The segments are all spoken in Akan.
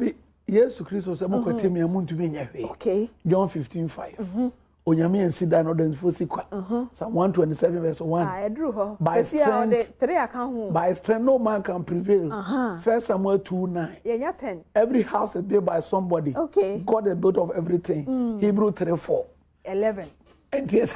Debbie, yes, Christos, I'm going to tell me a moon to be okay. John 15:5. Onyame and Sida no den for sikwa. Psalm 127 verse 1. I drew her. By strength, 3 account. by strength no man can prevail. 1 Samuel 2:9. Yeah, 10. Every house is built by somebody. Okay. God is built of everything. Hebrew 3:4. 11. And yes.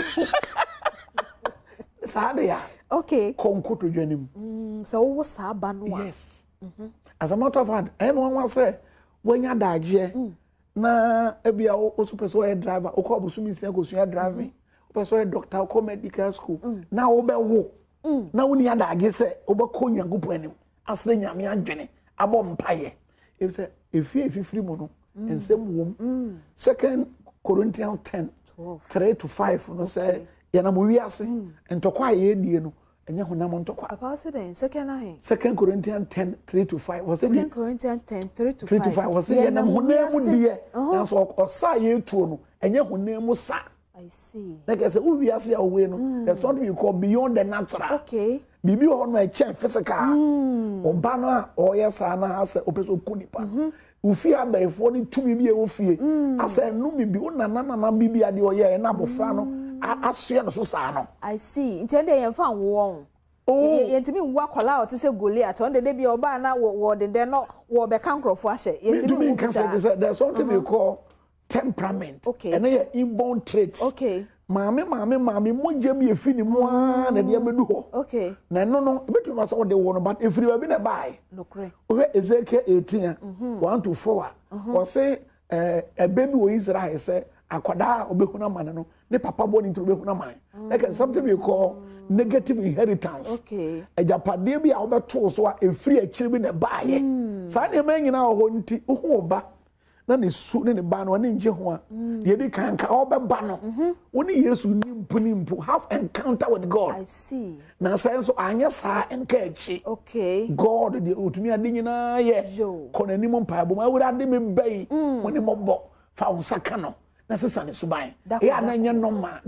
Sadia. Okay. Konko to join So what's Sabanwa? Yes. As a matter of fact, anyone wants to say when you die, na ebia o super so driver o ko busumi sia ko sua driving o person doctor o medical school na wo be wo na woni adage se o be ko nyankopon anim asre nyame adwene abo mpaye if say efifiri mu no ensem wom 2 Corinthians 10:3-5 no say ya na mo wi ase ntokwa ye die no enye honam ntokwa about then second 2 Corinthians 10:3-5 was it 2 Corinthians 10:3-5 was it na honam mu die na so osa ye tuo no enye honam mu sa I see like I say we ase ya we no there's something you call beyond the natural okay bibi ho no e che physical oba no a oyesa na ase opeso kunipa ufi abaifo ni tumi bi e ofie ase no bibi na bibi ade oye na bofra no asua no so sa no I see intend dey yemfa won yentimi nwa kwala o te se Goliath on de bi oba na wo de no wo be kan krofo ahye yentimi there's something we call temperament okay and they inborn traits okay mame moje bi efi ni mo a na de abedu ho okay na no betu ma so de wo no but efiri ba bi na bai no kre o Ezekiel 18 1-4 o say baby wo Israel say akwada obehuna man no ne papa boni nti obehuna man like something we call negative inheritance okay ejapade bi a obeto so a efiri akiri bi na baaye sa na me nyina ho nti ho ba na ne su ne ba no ne nje ho a ye di kan ka obeba no woni Yesu nimpu have encounter with God I see na sense anya sa enka echi okay God the otumi ade nyina ye konani mo mpaabo ma wura ade me bai woni mo bo fa unsaka no na sesa ne suban ya na nya no ma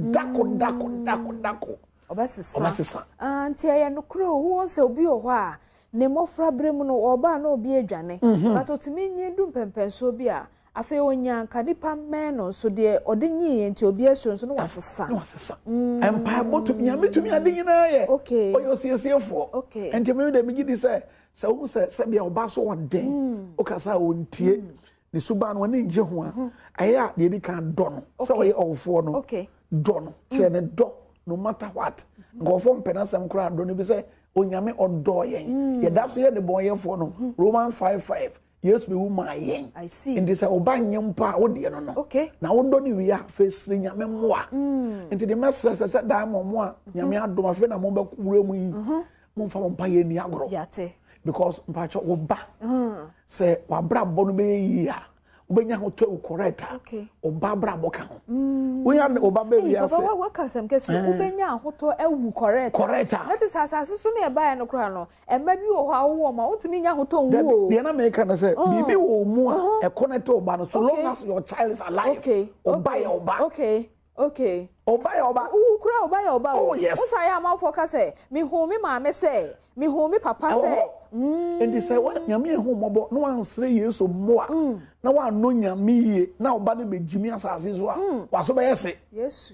dako obasesa anti ya no kro wo se obi o ho a ne mofra brem no oba na obi adwane but otimi nyi du pempenso obi a afa onya nka nipa men no so de odenyi enti obi aso so no wasesa empire botu nyame tumi ade nyina ye okay oyo siesiefo okay enti me de migi di se wo se bia oba so won o kasa wontie ni suba no ne nje ho a aya de di kan do no se wo ye ofo no okay do no se ne do no matter what ngofo mpenasem kura do no bi se onyame odo yen ye da so ye de boyefo no Romans 5:5 yes be woman yen I see indi se oba nyempa wo de no no okay na wo do ni wi a face nyame moa enti de message se da mo a nyame adom afi na mo be kura mu yi mo fa mo pa ye ni agro yate because mpacho wo ba se wa bra bo no be yi a obenya ho to correct okay oba bra bo ka ho we ya oba be wi ase baba wa kasem kesi obenya ho to ewu correct that is asase so na e ba ya no kra no emma bi wo ho awo ma utimi nya ho to nwu o de na me ka na say bibi wo mu a e connect oba no so long as your child is alive okay oba ya oba okay oba ukura oba o usa ya ma focus say mi hu mi ma me say mi hu mi papa say and they say what nyame hu mobo no ansre Yesu moa na wa no nyame ye na oba ne begimi asase so a wa so be yese Yesu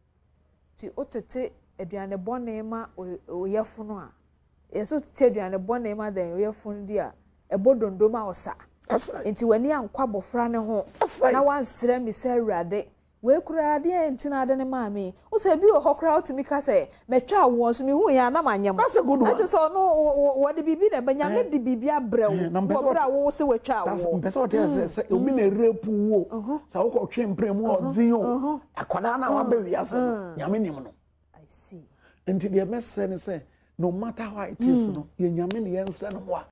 ti otete aduane bone ma oyefo no a yeso ti aduane bone ma den oyefo ndi a ebodondo ma osa enti wani ankwa bofra ne ho na wansre mi se awurade we kura de entina ade ne maami wo se bi o hokra otimi ka se metwa wo so mi hu ya na manyam ati so no wo de bibi na banyame de bibi abrewo wo bra wo se wetwa wo mpesa o te se obi na repu wo sa wo ko twe mprem odin o akwada na wa be wiase nyame nim no I see enti de message ne se no matter how it is no ye nyame ne yense no wa